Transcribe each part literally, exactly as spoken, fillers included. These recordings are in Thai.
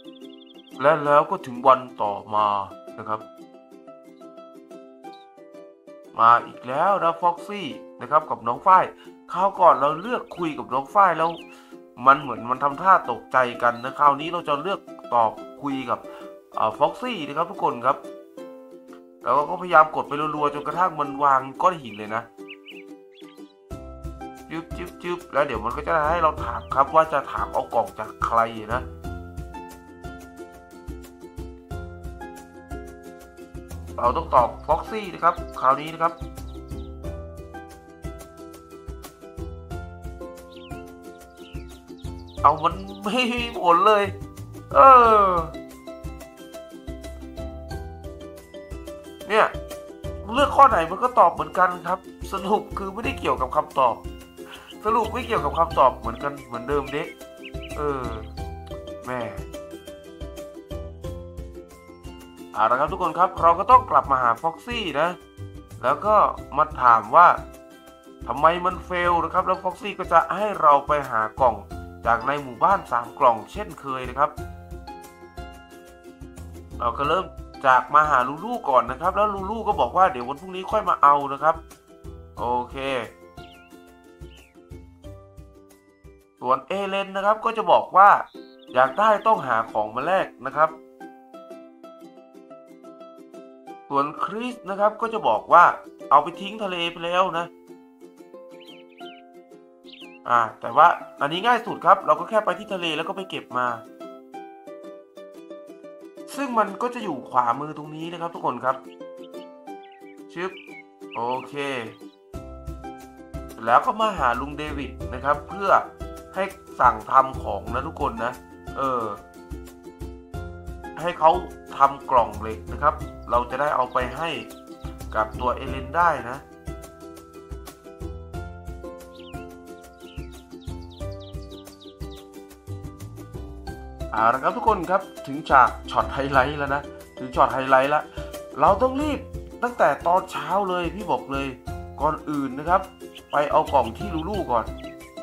และแล้วก็ถึงวันต่อมานะครับมาอีกแล้วนะฟ็อกซี่นะครับกับน้องฝ้ายคราวก่อนเราเลือกคุยกับน้องฝ้ายแล้วมันเหมือนมันทำท่าตกใจกันนะคราวนี้เราจะเลือกตอบคุยกับฟ็อกซี่นะครับทุกคนครับแล้วก็พยายามกดไปรัวๆจนกระทั่งมันวางก้อนหินเลยนะจึ๊บจึ๊บจึ๊บแล้วเดี๋ยวมันก็จะให้เราถามครับว่าจะถามเอากล่องจากใครนะเราต้องตอบฟ็อกซี่นะครับคราวนี้นะครับเอามันไม่มีผลเลยเออเนี่ยเลือกข้อไหนมันก็ตอบเหมือนกันครับสรุปคือไม่ได้เกี่ยวกับคำตอบสรุปไม่เกี่ยวกับคำตอบเหมือนกันเหมือนเดิมเด็กเออแม่เอาละครับทุกคนครับเราก็ต้องกลับมาหาฟ็อกซี่นะแล้วก็มาถามว่าทำไมมันเฟลนะครับแล้วฟ็อกซี่ก็จะให้เราไปหากล่องจากในหมู่บ้านสามกล่องเช่นเคยนะครับเราก็เริ่มจากมาหาลูลูก่อนนะครับแล้วลูลูก็บอกว่าเดี๋ยววันพรุ่งนี้ค่อยมาเอานะครับโอเคส่วนเอเลนนะครับก็จะบอกว่าอยากได้ต้องหาของมาแลกนะครับส่วนคริสนะครับก็จะบอกว่าเอาไปทิ้งทะเลไปแล้วนะอ่าแต่ว่าอันนี้ง่ายสุดครับเราก็แค่ไปที่ทะเลแล้วก็ไปเก็บมาซึ่งมันก็จะอยู่ขวามือตรงนี้นะครับทุกคนครับชึบโอเคแล้วก็มาหาลุงเดวิดนะครับเพื่อให้สั่งทำของนะทุกคนนะเออให้เขาทำกล่องเหล็กนะครับเราจะได้เอาไปให้กับตัวเอเลนได้นะเอาละครับทุกคนครับถึงฉากช็อตไฮไลท์แล้วนะถึงช็อตไฮไลท์แล้วเราต้องรีบตั้งแต่ตอนเช้าเลยพี่บอกเลยก่อนอื่นนะครับไปเอากล่องที่ลูลูก่อน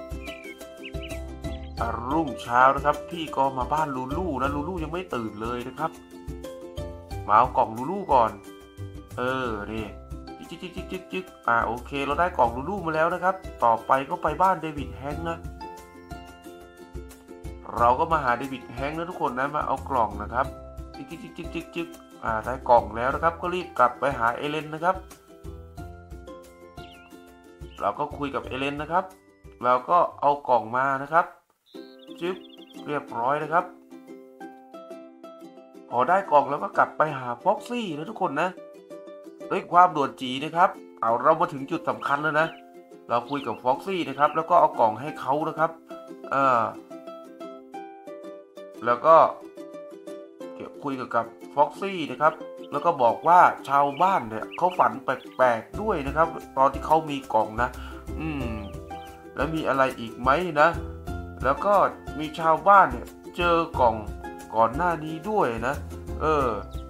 รุ่งเช้านะครับพี่ก็มาบ้านลูลูนะลูลูยังไม่ตื่นเลยนะครับมาเอากล่องลูลูก่อนเออนี่จิ๊กจิ๊กจิ๊กจิ๊กจิ๊กอ่าโอเคเราได้กล่องลูลูมาแล้วนะครับต่อไปก็ไปบ้านเดวิดแฮงค์นะเราก็มาหาเดวิดแฮงค์นะทุกคนนะมาเอากล่องนะครับจิ๊กจิ๊กจิ๊กจิ๊กจิ๊กอ่าได้กล่องแล้วนะครับก็รีบกลับไปหาเอเลนนะครับเราก็คุยกับเอเลนนะครับเราก็เอากล่องมานะครับจิ๊บเรียบร้อยนะครับพอได้กล่องแล้วก็กลับไปหาฟ็อกซี่นะทุกคนนะด้วยความด่วนจีนะครับเอาเรามาถึงจุดสำคัญแล้วนะเราคุยกับฟ็อกซี่นะครับแล้วก็เอากล่องให้เขานะครับเออแล้วก็คุยกับฟ็อกซี่นะครับแล้วก็บอกว่าชาวบ้านเนี่ยเขาฝันแปลกๆด้วยนะครับตอนที่เขามีกล่องนะอืมแล้วมีอะไรอีกไหมนะแล้วก็มีชาวบ้านเนี่ยเจอกล่องก่อนหน้านี้ด้วยนะเออ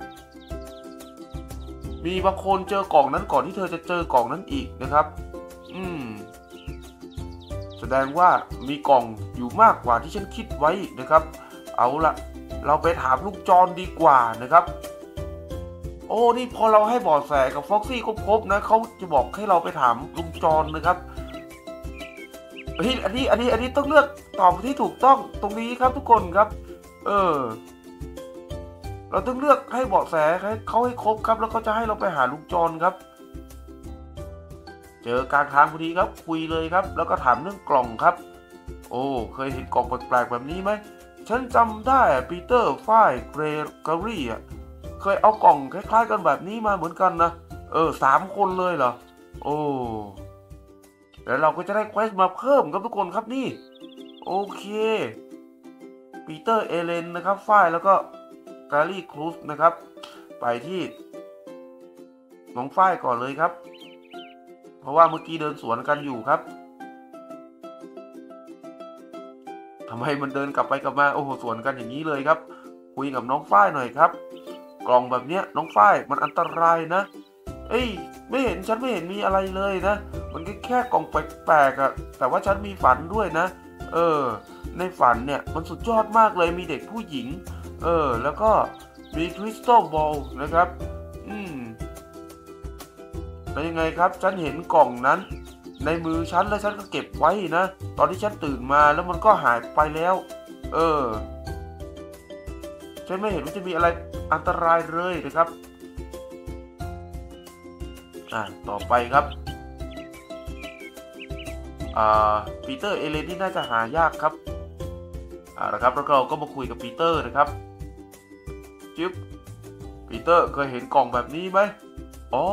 มีบางคนเจอกล่องนั้นก่อนที่เธอจะเจอกล่องนั้นอีกนะครับอืมแสดงว่ามีกล่องอยู่มากกว่าที่ฉันคิดไว้นะครับเอาละเราไปถามลูกจอนดีกว่านะครับโอ้นี่พอเราให้เบาะแสกับฟ็อกซี่ครบๆนะเขาจะบอกให้เราไปถามลุงจอนนะครับเฮ้ยอันนี้อันนี้อันนี้ต้องเลือกตอบที่ถูกต้องตรงนี้ครับทุกคนครับเออเราต้องเลือกให้เบาะแสให้เขาให้ครบครับแล้วก็จะให้เราไปหาลุงจอนครับเจอกลางทางพอดีครับคุยเลยครับแล้วก็ถามเรื่องกล่องครับโอ้เคยเห็นกล่องแปลกๆแบบนี้ไหมฉันจำได้ปีเตอร์ฝ้ายเกรกอรี่อ่ะเคยเอากล่องคล้ายๆกันแบบนี้มาเหมือนกันนะเออสามคนเลยเหรอโอ้แล้วเราก็จะได้เควสมาเพิ่มครับทุกคนครับนี่โอเคปีเตอร์เอเลนนะครับฝ้ายแล้วก็กาลี่ครูซนะครับไปที่น้องฝ้ายก่อนเลยครับเพราะว่าเมื่อกี้เดินสวนกันอยู่ครับทำไมมันเดินกลับไปกลับมาโอ้โหสวนกันอย่างนี้เลยครับคุยกับน้องฝ้ายหน่อยครับกล่องแบบเนี้ยน้องฝ้ายมันอันตรายนะเอ้ยไม่เห็นฉันไม่เห็นมีอะไรเลยนะมันก็แค่กล่องแปลกๆอะแต่ว่าฉันมีฝันด้วยนะเออในฝันเนี่ยมันสุดยอดมากเลยมีเด็กผู้หญิงเออแล้วก็มีคริสตัลบอลนะครับอืมเป็นยังไงครับฉันเห็นกล่องนั้นในมือฉันแล้วฉันก็เก็บไว้นะตอนที่ฉันตื่นมาแล้วมันก็หายไปแล้วเออฉันไม่เห็นว่าจะมีอะไรอันตรายเลยนะครับอ่าต่อไปครับอ่าปีเตอร์เอเลนที่น่าจะหายากครับอ่านะครับแล้วเราก็มาคุยกับปีเตอร์นะครับจิ๊บปีเตอร์เคยเห็นกล่องแบบนี้ไหมอ๋อ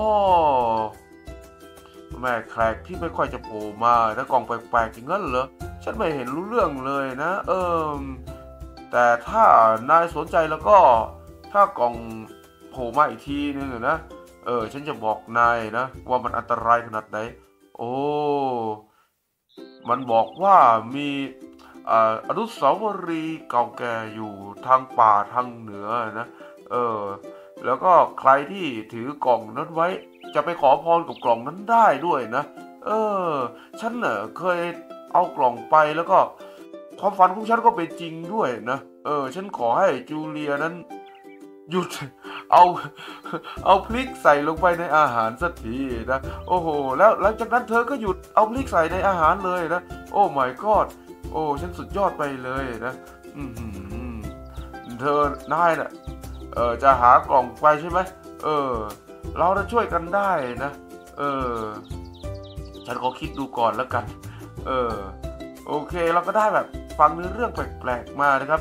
แม่แขกที่ไม่ค่อยจะโผล่มาถ้ากล่องแปลกๆอย่างนั้นเหรอฉันไม่เห็นรู้เรื่องเลยนะเออแต่ถ้านายสนใจแล้วก็ถ้ากล่องโผล่มาอีกทีนึงนะเออฉันจะบอกนายนะว่ามันอันตรายขนาดไหนโอ้มันบอกว่ามีอนุสาวรีย์เก่าแก่อยู่ทางป่าทางเหนือนะเออแล้วก็ใครที่ถือกล่องนั้นไว้จะไปขอพรกับกล่องนั้นได้ด้วยนะเออฉันเน่ะเคยเอากล่องไปแล้วก็ความฝันของฉันก็เป็นจริงด้วยนะเออฉันขอให้จูเลียนั้นหยุดเอาเอาพริกใส่ลงไปในอาหารสักทีนะโอ้โหแล้วหลังจากนั้นเธอก็หยุดเอาพริกใส่ในอาหารเลยนะโอ้ my god โอ้ฉันสุดยอดไปเลยนะอืมเธอนายน่ะเออจะหากล่องไปใช่ไหมเออเราจะช่วยกันได้นะเออฉันขอคิดดูก่อนแล้วกันเออโอเคเราก็ได้แบบฟังเนื้อเรื่องแปลกๆมานะครับ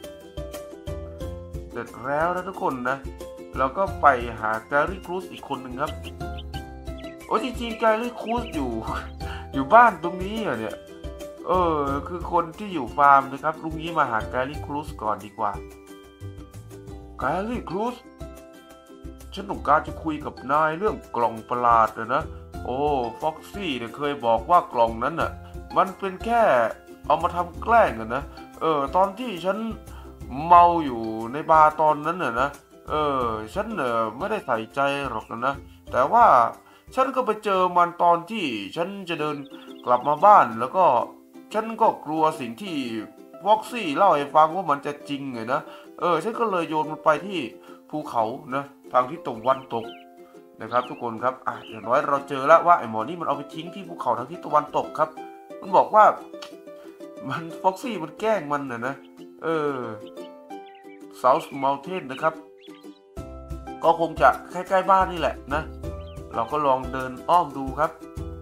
เสร็จแล้วนะทุกคนนะเราก็ไปหาแกรี่ครูซอีกคนหนึ่งครับโอ้จริงๆแกรี่ครูซอยู่อยู่บ้านตรงนี้เหรอเนี่ยเออคือคนที่อยู่ฟาร์มนะครับลุงนี้มาหาแกรี่ครูซก่อนดีกว่าแกรี่ครูซฉันต้องการจะคุยกับนายเรื่องกล่องประหลาดนะโอ้ฟ็อกซี่เนี่ยเคยบอกว่ากล่องนั้นน่ะมันเป็นแค่เอามาทำแกล้งกันนะเออตอนที่ฉันเมาอยู่ในบาร์ตอนนั้นน่ะนะเออฉันเน่ะไม่ได้ใส่ใจหรอกนะแต่ว่าฉันก็ไปเจอมันตอนที่ฉันจะเดินกลับมาบ้านแล้วก็ฉันก็กลัวสิ่งที่ฟ็อกซี่เล่าให้ฟังว่ามันจะจริงไงนะเออฉันก็เลยโยนมันไปที่ภูเขานะทางที่ตะวันตกนะครับทุกคนครับอ่ะอย่างน้อยเราเจอแล้วว่าไอ้หมอนี่มันเอาไปทิ้งที่ภูเขาทางทิศตะวันตกครับมันบอกว่ามันฟ็อกซี่มันแกล้งมันน่ะนะเออ South Mountain นะครับก็คงจะใกล้ๆบ้านนี่แหละนะเราก็ลองเดินอ้อมดูครับ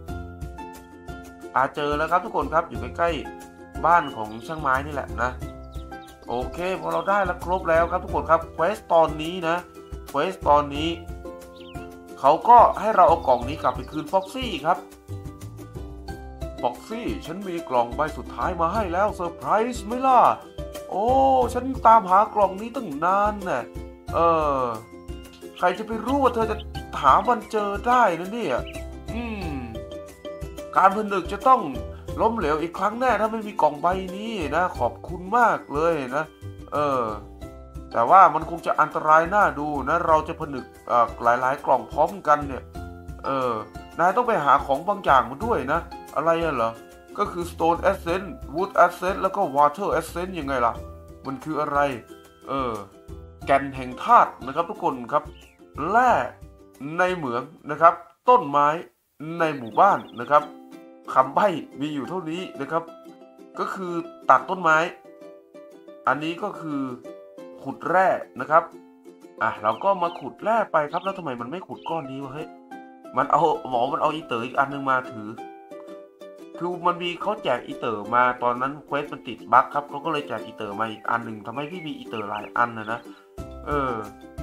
อาเจอแล้วครับทุกคนครับอยู่ใกล้ๆบ้านของช่างไม้นี่แหละนะโอเคพอเราได้แล้วครบแล้วครับทุกคนครับเควสตอนนี้นะเควสตอนนี้เขาก็ให้เราเอากล่องนี้กลับไปคืนฟ็อกซี่ครับฟ็อกซี่ฉันมีกล่องใบสุดท้ายมาให้แล้วเซอร์ไพรส์ไหมล่ะโอ้ฉันตามหากล่องนี้ตั้งนานน่ะเออใครจะไปรู้ว่าเธอจะหามันเจอได้นะเนี่ยอืมการผนึกจะต้องล้มเหลวอีกครั้งแน่ถ้าไม่มีกล่องใบนี้นะขอบคุณมากเลยนะเออแต่ว่ามันคงจะอันตรายน่าดูนะเราจะผนึกหลายๆกล่องพร้อมกันเนี่ยเออนายต้องไปหาของบางอย่างมาด้วยนะอะไรอ่ะเหรอก็คือ Stone Essence Wood Essence แล้วก็ Water Essence ยังไงล่ะมันคืออะไรเออแก่นแห่งธาตุนะครับทุกคนครับแร่ในเหมืองนะครับต้นไม้ในหมู่บ้านนะครับคำใบ้มีอยู่เท่านี้นะครับก็คือตัดต้นไม้อันนี้ก็คือขุดแร่นะครับอ่ะเราก็มาขุดแร่ไปครับแล้วทำไมมันไม่ขุดก้อนนี้วะเฮ้ยมันเอาหมอมันเอาอีเตอร์อีกอันนึงมาถือคือมันมีเขาแจกอีเตอร์มาตอนนั้นเควสมันติดบั๊กครับเขาก็เลยแจกอีเตอร์มาอีกอันหนึ่งทำให้พี่มีอีเตอร์หลายอันนะนะเออ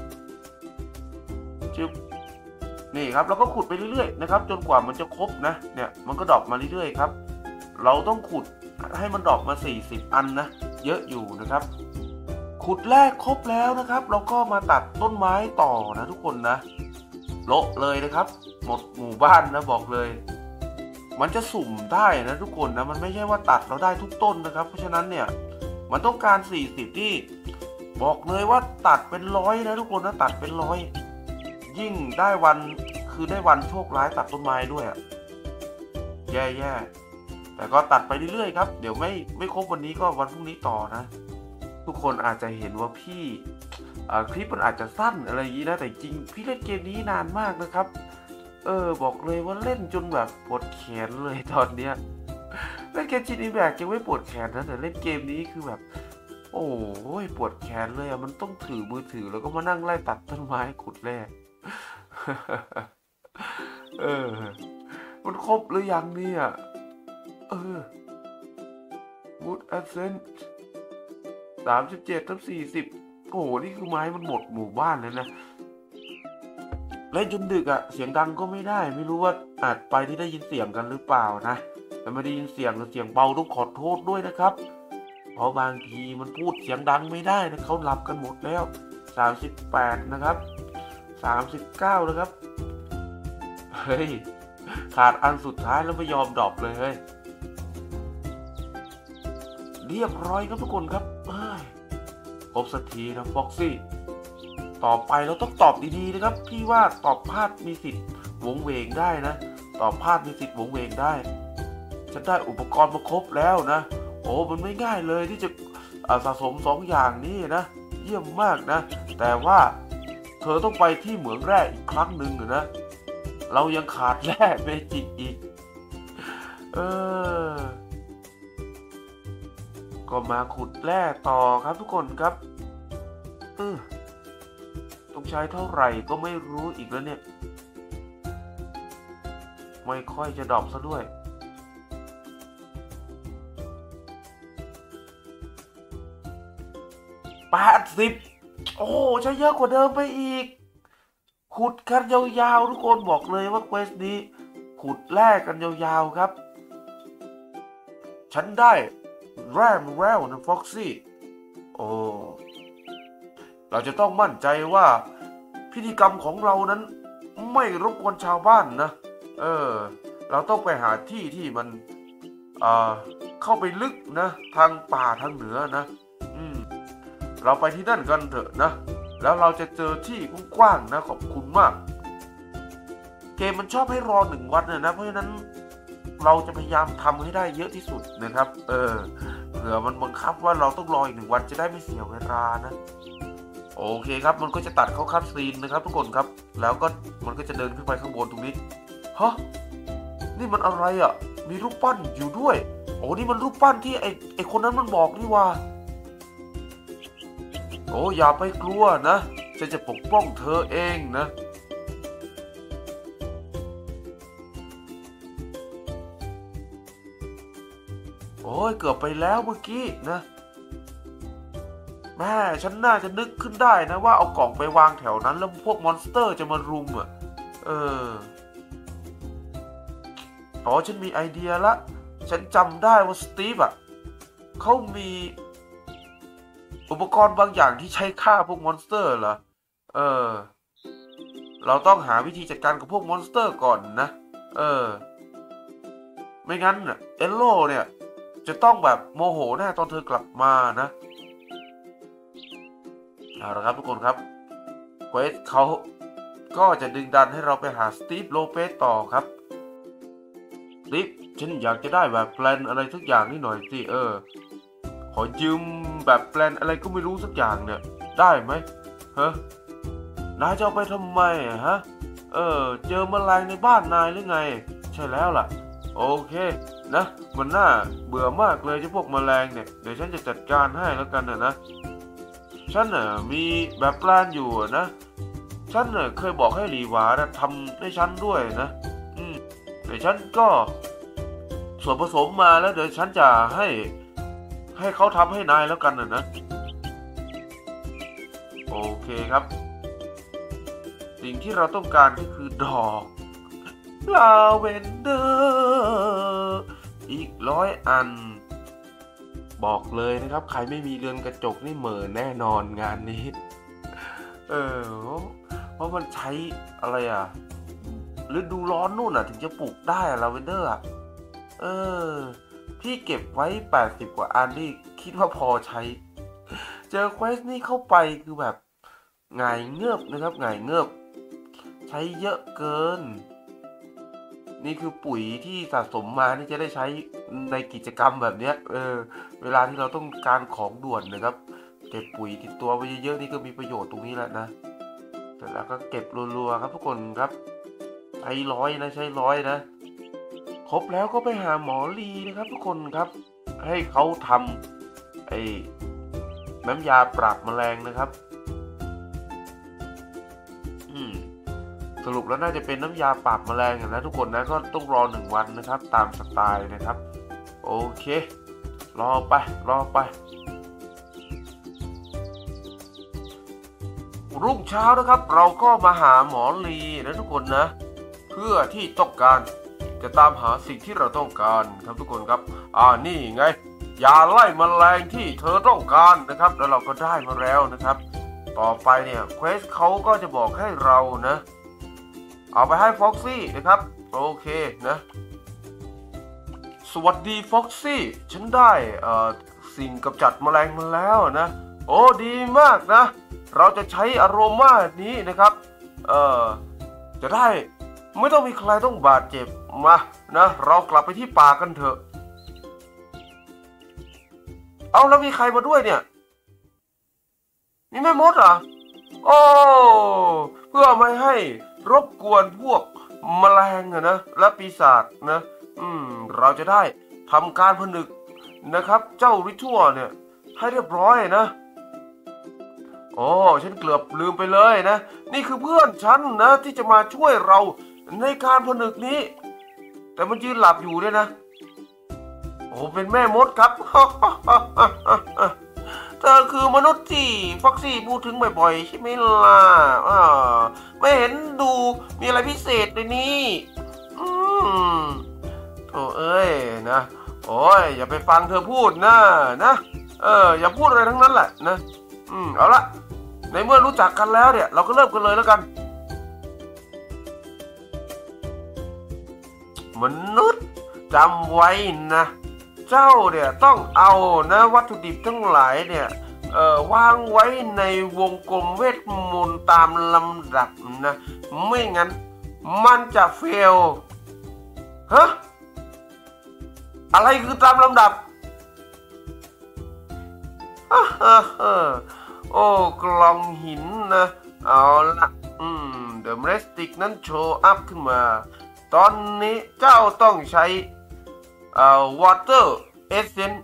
จึ๊บนี่ครับเราก็ขุดไปเรื่อยๆนะครับจนกว่ามันจะครบนะเนี่ยมันก็ดรอปมาเรื่อยๆครับเราต้องขุดให้มันดรอปมาสี่สิบอันนะเยอะอยู่นะครับขุดแรกครบแล้วนะครับเราก็มาตัดต้นไม้ต่อนะทุกคนนะโละเลยนะครับหมดหมู่บ้านนะบอกเลยมันจะสุ่มได้นะทุกคนนะมันไม่ใช่ว่าตัดเราได้ทุกต้นนะครับเพราะฉะนั้นเนี่ยมันต้องการสี่สิบที่บอกเลยว่าตัดเป็นร้อยนะทุกคนนะตัดเป็นร้อยยิ่งได้วันคือได้วันโชคร้ายตัดต้นไม้ด้วยอะแย่ๆแต่แต่ก็ตัดไปเรื่อยๆครับเดี๋ยวไม่ไม่ครบวันนี้ก็วันพรุ่งนี้ต่อนะทุกคนอาจจะเห็นว่าพี่คลิปมันอาจจะสั้นอะไรอย่างนี้นะแต่จริงพี่เล่นเกมนี้นานมากนะครับเออบอกเลยว่าเล่นจนแบบปวดแขนเลยตอนเนี้ยเล่นเกมจินอิมแพคยังไม่ปวดแขนนะแต่เล่นเกมนี้คือแบบโอ้ยปวดแขนเลยอ่ะมันต้องถือมือถือแล้วก็มานั่งไล่ตัดต้นไม้ขุดแร่เออมันครบหรือยังเนี่ยเออวูดแอสเซนต์สามสิบเจ็ดทับสี่สิบโอ้โหนี่คือไม้มันหมดหมู่บ้านเลยนะเล่นจนดึกอะเสียงดังก็ไม่ได้ไม่รู้ว่าอาจไปที่ได้ยินเสียงกันหรือเปล่านะแต่ไม่ได้ยินเสียงหรือเสียงเบาต้องขอโทษด้วยนะครับเพราะบางทีมันพูดเสียงดังไม่ได้นะเขาหลับกันหมดแล้วสามสิบแปดนะครับสามสิบเก้านะครับเฮ้ยขาดอันสุดท้ายแล้วไม่ยอมดรอปเลยเฮ้ยเรียบร้อยครับทุกคนครับเฮ้ยครบสักทีนะฟ็อกซี่ต่อไปเราต้องตอบดีๆนะครับพี่ว่าตอบพลาดมีสิทธิ์วงเวงได้นะตอบพลาดมีสิทธิ์วงเวงได้ฉันได้อุปกรณ์มาครบแล้วนะโอ้มันไม่ง่ายเลยที่จะสะสมสองอย่างนี้นะเยี่ยมมากนะแต่ว่าเธอต้องไปที่เหมืองแร่อีกครั้งหนึ่งนะเรายังขาดแร่เมจิกอีกเออก็มาขุดแร่ต่อครับทุกคนครับเออต้องใช้เท่าไหร่ก็ไม่รู้อีกแล้วเนี่ยไม่ค่อยจะดรอปซะด้วยแปดสิบโอ้ใช้เยอะกว่าเดิมไปอีกขุดกันยาวๆทุกคนบอกเลยว่าเควสนี้ขุดแร่กันยาวๆครับฉันได้แร่มาแล้วนะฟ็อกซี่โอ้เราจะต้องมั่นใจว่าพิธีกรรมของเรานั้นไม่รบกวนชาวบ้านนะเออเราต้องไปหาที่ที่มันอ่าเข้าไปลึกนะทางป่าทางเหนือนะอืมเราไปที่นั่นกันเถอะนะแล้วเราจะเจอที่กว้างๆนะขอบคุณมากเกมมันชอบให้รอหนึ่งวันนะนะเพราะฉะนั้นเราจะพยายามทำให้ได้เยอะที่สุดนะครับเออเผื่อมันบังคับว่าเราต้องรออีกหนึ่งวันจะได้ไม่เสียเวลานะโอเคครับมันก็จะตัดเข้าคัทซีนนะครับทุกคนครับแล้วก็มันก็จะเดินขึ้นไปข้างบนตรงนี้ฮะนี่มันอะไรอ่ะมีรูปปั้นอยู่ด้วยโอ้นี่มันรูปปั้นที่ไอไอคนนั้นมันบอกนี่ว่าโอ้อย่าไปกลัวนะฉันจะปกป้องเธอเองนะโอ้ยเกือบไปแล้วเมื่อกี้นะแม่ฉันน่าจะนึกขึ้นได้นะว่าเอากล่องไปวางแถวนั้นแล้วพวกมอนสเตอร์จะมารุมอ่ะเอออ๋อฉันมีไอเดียละฉันจำได้ว่าสตีฟอ่ะเขามีอุปกรณ์บางอย่างที่ใช้ฆ่าพวกมอนสเตอร์เหรอเออเราต้องหาวิธีจัดการกับพวกมอนสเตอร์ก่อนนะเออไม่งั้นน่ะเอลโลเนี่ยจะต้องแบบโมโหแน่ตอนเธอกลับมานะเอาละครับทุกคนครับเควสเขาก็จะดึงดันให้เราไปหาสตีฟโลเปสต่อครับสตีฟฉันอยากจะได้แบบแปลนอะไรสักอย่างนี่หน่อยสิเออขอยืมแบบแปลนอะไรก็ไม่รู้สักอย่างเนี่ยได้ไหมฮะนายจะเอาไปทำไมฮะเออเจอแมลงในบ้านนายหรือไงใช่แล้วล่ะโอเคนะมันน่าเบื่อมากเลยเจ้าพวกแมลงเนี่ยเดี๋ยวฉันจะจัดการให้แล้วกันนะนะฉันน่ะมีแบบแปลนอยู่นะฉันน่ะเคยบอกให้หลีหวานะทำให้ฉันด้วยนะอืมเดี๋ยวฉันก็ส่วนผสมมาแล้วเดี๋ยวฉันจะให้ให้เขาทำให้นายแล้วกันนะนะโอเคครับสิ่งที่เราต้องการก็คือดอกลาเวนเดอร์อีกร้อยอันบอกเลยนะครับใครไม่มีเรือนกระจกนี่เหม่อแน่นอนงานนี้เออเพราะมันใช้อะไรอ่ะฤดูร้อนนู่นอ่ะถึงจะปลูกได้ลาเวนเดอร์อ่ะเออพี่เก็บไว้แปดสิบกว่าอันนี่คิดว่าพอใช้เจอเควสนี่เข้าไปคือแบบหงายเงือบนะครับหงายเงือบใช้เยอะเกินนี่คือปุ๋ยที่สะสมมานี่จะได้ใช้ในกิจกรรมแบบเนี้ยเออเวลาที่เราต้องการของด่วนนะครับเก็บปุ๋ยติดตัวไว้เยอะๆนี่ก็มีประโยชน์ตรงนี้แหละนะเสร็จแล้วก็เก็บรัวๆครับทุกคนครับใช้ร้อยนะใช้ร้อยนะครบแล้วก็ไปหาหมอลีนะครับทุกคนครับให้เขาทำไอ้น้ำยาปราบแมลงนะครับอืมสรุปแล้วน่าจะเป็นน้ำยาปราบแมลงนะทุกคนนะก็ต้องรอหนึ่งวันนะครับตามสไตล์นะครับโอเครอไปรอไปรุ่งเช้านะครับเราก็มาหาหมอลีนะทุกคนนะเพื่อที่ต้องการจะตามหาสิ่งที่เราต้องการครับทุกคนครับอ่านี่ไงยาไล่แมลงที่เธอต้องการนะครับแล้วเราก็ได้มาแล้วนะครับต่อไปเนี่ยเควสเขาก็จะบอกให้เรานะเอาไปให้ฟ็อกซี่นะครับโอเคนะสวัสดีฟ็อกซี่ฉันได้เอ่อสิ่งกำจัดแมลงมาแล้วนะโอ้ดีมากนะเราจะใช้อโรมานี้นะครับเอ่อจะได้ไม่ต้องมีใครต้องบาดเจ็บมานะเรากลับไปที่ป่ากันเถอะเอาแล้วมีใครมาด้วยเนี่ยมีแม่มดเหรอโอ้เพื่อไม่ให้รบกวนพวกแมลงนะและปีศาจนะอืมเราจะได้ทำการผนึกนะครับเจ้าริทัวเนี่ยให้เรียบร้อยนะโอ้ฉันเกือบลืมไปเลยนะนี่คือเพื่อนฉันนะที่จะมาช่วยเราในการผนึกนี้แต่มันยืนหลับอยู่ด้วยนะโอ้เป็นแม่มดครับ เธอคือมนุษย์ที่ฟ็อกซี่พูดถึงบ่อยๆใช่ไหมล่ะไม่เห็นดูมีอะไรพิเศษเลยนี่อืมโธ่เอ้ยนะโอ้ยอย่าไปฟังเธอพูดนะนะเอออย่าพูดอะไรทั้งนั้นแหละนะอืมเอาละในเมื่อรู้จักกันแล้วเนี่ยเราก็เริ่มกันเลยแล้วกันมนุษย์จำไว้นะเจ้าเนี่ยต้องเอานะวัตถุดิบทั้งหลายเนี่ยเอ่อวางไว้ในวงกลมเวทมนต์ตามลำดับนะไม่งั้นมันจะเฟลฮะอะไรคือตามลำดับโอ้กล่องหินนะเอาละอืมเดอะเมสติกนั้นโชว์อัพขึ้นมาตอนนี้เจ้าต้องใช้เอ่อ water essence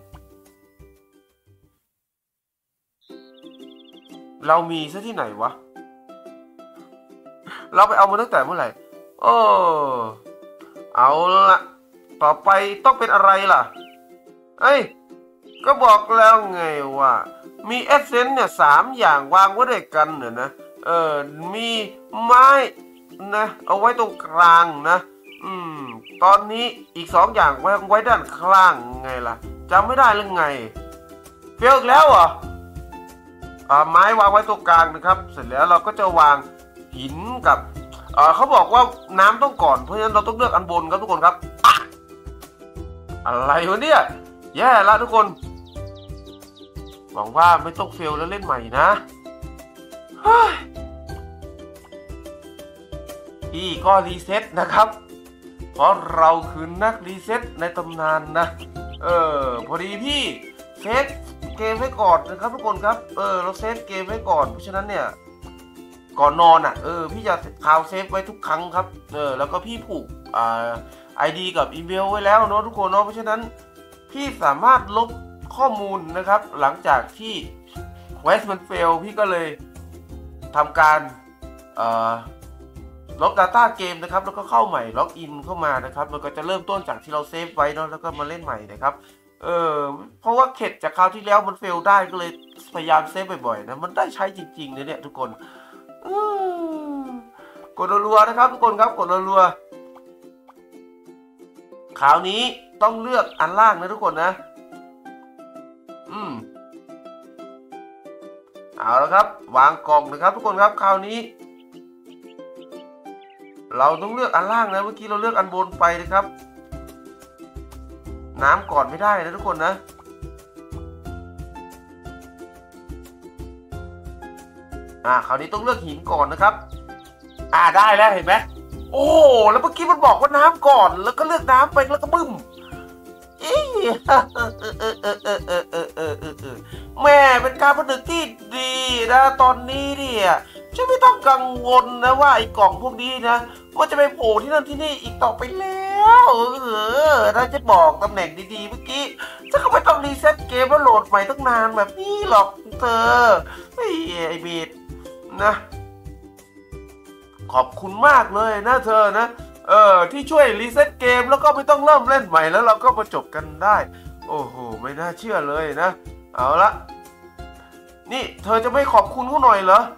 เรามีซะที่ไหนวะเราไปเอามาตั้งแต่เมื่อไหร่โอ้เอาละต่อไปต้องเป็นอะไรล่ะเอ้ยก็บอกแล้วไงว่ามีเอเซนต์เนี่ยสามอย่างวางไว้ด้วยกันเนี่ยนะเออมีไม้นะเอาไว้ตรงกลางนะอืมตอนนี้อีกสองอย่างวางไว้ด้านข้างไงล่ะจำไม่ได้หรือไงเฟลอีกแล้วเหรออ่าไม้วางไว้ตรงกลางนะครับเสร็จแล้วเราก็จะวางหินกับเอ่อเขาบอกว่าน้ำต้องก่อนเพราะฉะนั้นเราต้องเลือกอันบนครับทุกคนครับอะไรวะเนี่ยแย่ละทุกคนหวังว่าไม่ต้องเฟลแล้วเล่นใหม่นะพี่ก็รีเซ็ตนะครับเพราะเราคือนักรีเซ็ตในตำนานนะเออพอดีพี่เซฟเกมไว้ก่อนนะครับทุกคนครับเออเราเซฟเกมไว้ก่อนเพราะฉะนั้นเนี่ยก่อนนอนอ่ะเออพี่จะคาวเซฟไว้ทุกครั้งครับเออแล้วก็พี่ผูกอ่าไอดีกับอีเมลไว้แล้วเนาะทุกคนเนาะเพราะฉะนั้นพี่สามารถลบข้อมูลนะครับหลังจากที่เควสมันเฟลพี่ก็เลยทำการเอ่อลบ Data เกมนะครับแล้วก็เข้าใหม่ล็อกอินเข้ามานะครับมันก็จะเริ่มต้นจากที่เราเซฟไว้เนาะแล้วก็มาเล่นใหม่นะครับเออเพราะว่าเข็ดจากคราวที่แล้วมันเฟลได้ก็เลยพยายามเซฟบ่อยๆนะมันได้ใช้จริงๆนะเนี่ยทุกคนกดรัวๆนะครับทุกคนครับกดรัวๆคราวนี้ต้องเลือกอันล่างนะทุกคนนะอืมเอาละครับวางกล่องนะครับทุกคนครับคราวนี้เราต้องเลือกอันล่างนะเมื่อกี้เราเลือกอันบนไปนะครับน้ำก่อนไม่ได้นะทุกคนนะอ่าคราวนี้ต้องเลือกหินก่อนนะครับอ่าได้แล้วเห็นไหมโโอ้แล้วเมื่อกี้มันบอกว่าน้ำก่อนแล้วก็เลือกน้ำไปแล้วก็บึ้มเอ๊ะเออเออเออเออเออเออเออเออเออแม่เป็นการผนึกที่ดีนะตอนนี้เนี่ยฉันไม่ต้องกังวลนะว่าไอ้กล่องพวกนี้นะว่าจะไปโผล่ที่นั่นที่นี่อีกต่อไปแล้วเออถ้าจะบอกตำแหน่งดีๆเมื่อกี้ฉันก็ไม่ต้องรีเซ็ตเกมแล้วโหลดใหม่ตั้งนานแบบนี้หรอกเธอไอ้ไอ้บีดนะขอบคุณมากเลยนะเธอนะเออที่ช่วยรีเซ็ตเกมแล้วก็ไม่ต้องเริ่มเล่นใหม่แล้วเราก็มาจบกันได้โอ้โหไม่น่าเชื่อเลยนะเอาละนี่เธอจะไม่ขอบคุณเขาหน่อยเหรอ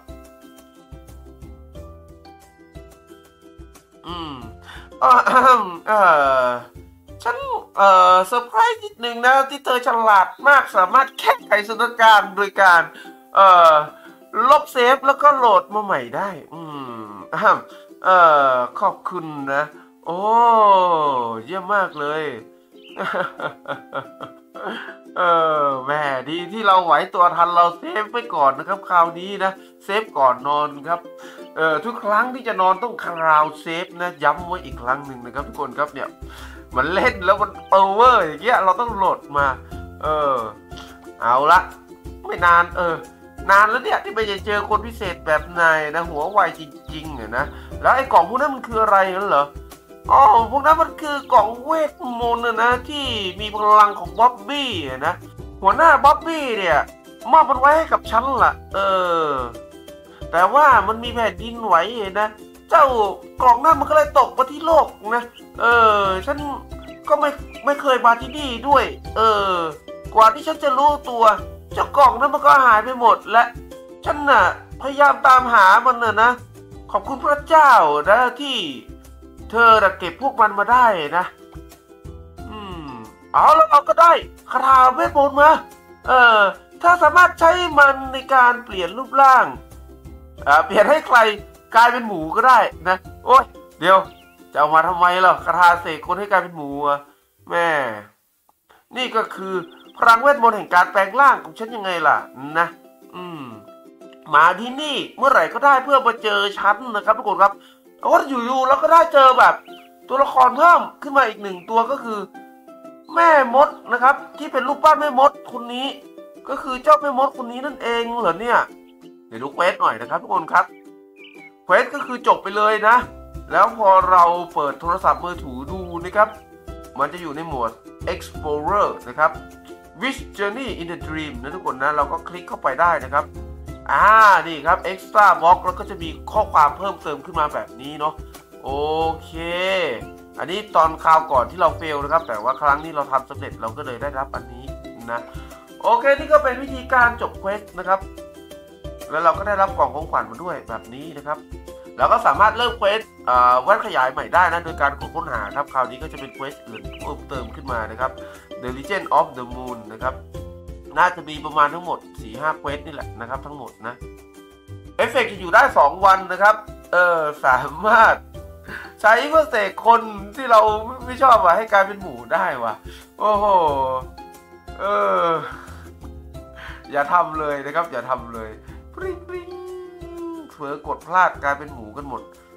อืมเออเออฉันเออเซอร์ไพรส์นิดนึงนะที่เธอฉลาดมากสามารถแก้ไขสถานการณ์โดยการเออลบเซฟแล้วก็โหลดมาใหม่ได้อืมเออขอบคุณนะโอ้เยี่ยมมากเลยเออแม่ดีที่เราไหวตัวทันเราเซฟไปก่อนนะครับคราวนี้นะเซฟก่อนนอนครับเออทุกครั้งที่จะนอนต้องคราวเซฟนะย้ำไว้อีกครั้งหนึ่งนะครับทุกคนครับเนี่ยมันเล่นแล้วมันโอเวอร์อย่างเงี้ยเราต้องโหลดมาเออเอาละไม่นานเออนานแล้วเนี่ยที่ไปเจอคนพิเศษแบบนายนะหัวไวจริงๆอะนะแล้วไอ้กล่องพวกนั้นมันคืออะไรนั่นเหรออ๋อพวกนั้นมันคือกล่องเวทมนต์นะที่มีพลังของบ๊อบบี้นะหัวหน้าบ๊อบบี้เนี่ยมอบมันไว้ให้กับฉันล่ะเออแต่ว่ามันมีแผ่นดินไหวนะเจ้ากล่องนั้นมันก็เลยตกมาที่โลกนะเออฉันก็ไม่ไม่เคยมาที่นี่ด้วยเออกว่าที่ฉันจะรู้ตัวเจ้ากล่องนั้นมันก็หายไปหมดและฉันน่ะพยายามตามหามันน่ะนะขอบคุณพระเจ้านะที่เธอน่ะเก็บพวกมันมาได้นะอืมเอาแล้วเราก็ได้คาถาเวทมนต์มาเออถ้าสามารถใช้มันในการเปลี่ยนรูปร่างอ่าเปลี่ยนให้ใครกลายเป็นหมูก็ได้นะโอ้ยเดี๋ยวจะเอามาทำไมล่ะคาถาเสกคนให้กลายเป็นหมูอะแม่นี่ก็คือพลังเวทมนต์แห่งการแปลงร่างของฉันยังไงล่ะนะอืมมาที่นี่เมื่อไหร่ก็ได้เพื่อมาเจอฉันนะครับทุกคนครับโอ้อยู่ๆเราก็ได้เจอแบบตัวละครเพิ่มขึ้นมาอีกหนึ่งตัวก็คือแม่มดนะครับที่เป็นรูปปั้นแม่มดคนนี้ก็คือเจ้าแม่มดคนนี้นั่นเองเหรอเนี่ยเดี๋ยวดูเควสหน่อยนะครับทุกคนครับเควสก็คือจบไปเลยนะแล้วพอเราเปิดโทรศัพท์มือถือดูนะครับมันจะอยู่ในโหมด Explorer นะครับ Wish Journey in the Dream นะทุกคนนะเราก็คลิกเข้าไปได้นะครับอ่านี่ครับ Extra Box แล้วก็จะมีข้อความเพิ่มเติมขึ้นมาแบบนี้เนาะโอเคอันนี้ตอนคราวก่อนที่เราเฟลนะครับแต่ว่าครั้งนี้เราทำสำเร็จเราก็เลยได้รับอันนี้นะโอเคนี่ก็เป็นวิธีการจบเควสนะครับแล้วเราก็ได้รับกล่องของขวัญมาด้วยแบบนี้นะครับแล้วก็สามารถเริ่มเควสแว่นขยายใหม่ได้นะโดยการกดค้นหาครับคราวนี้ก็จะเป็นเควสอื่นเพิ่มเติมขึ้นมานะครับ The Legend of the Moon นะครับน่าจะมีประมาณทั้งหมด สี่ห้า เควสนี่แหละนะครับทั้งหมดนะเอฟเฟกต์จะอยู่ได้สองวันนะครับเออสามารถใช้เพื่อเสกคนที่เราไม่ชอบอะให้กลายเป็นหมูได้ว่ะโอ้โหเอออย่าทำเลยนะครับอย่าทำเลยปริ้งปริ้งเผลอกดพลาดกลายเป็นหมูกันหมด